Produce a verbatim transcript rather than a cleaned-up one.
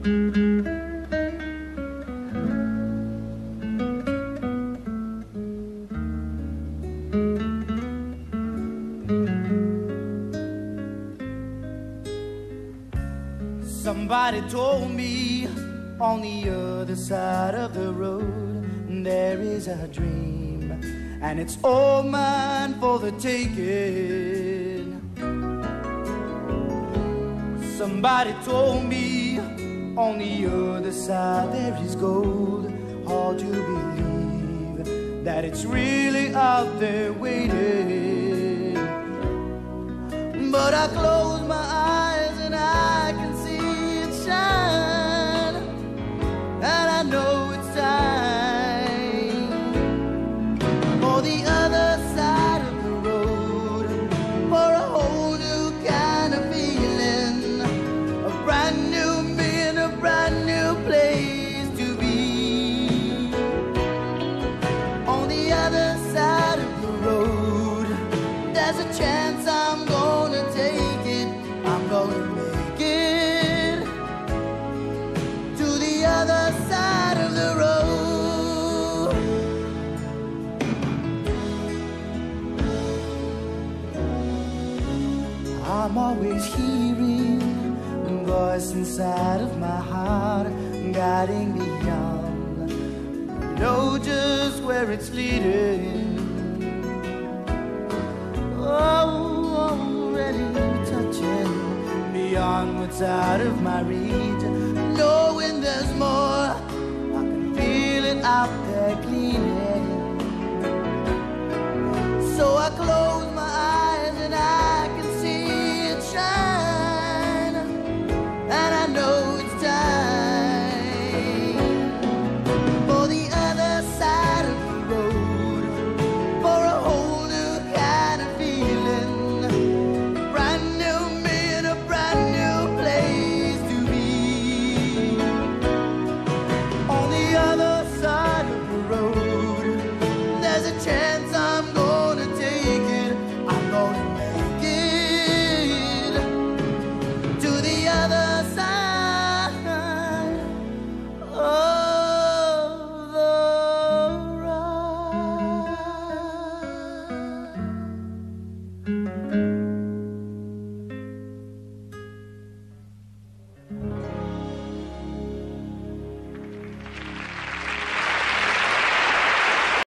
Somebody told me on the other side of the road there is a dream, and it's all mine for the taking. Somebody told me on the other side there is gold. Hard to believe that it's really out there waiting. But I close my eyes and I can see it shine, and I know it's time for the other side of the road, for a whole new kind of feeling, a brand new me and a brand new place to be. On the other side of the road, there's a chance I'm gonna take it, I'm gonna make it to the other side of the road. I'm always hearing a voice inside of my heart, guiding me on, know just where it's leading. Oh, already touching beyond what's out of my reach, knowing there's more. I can feel it out there cleaning. So I close my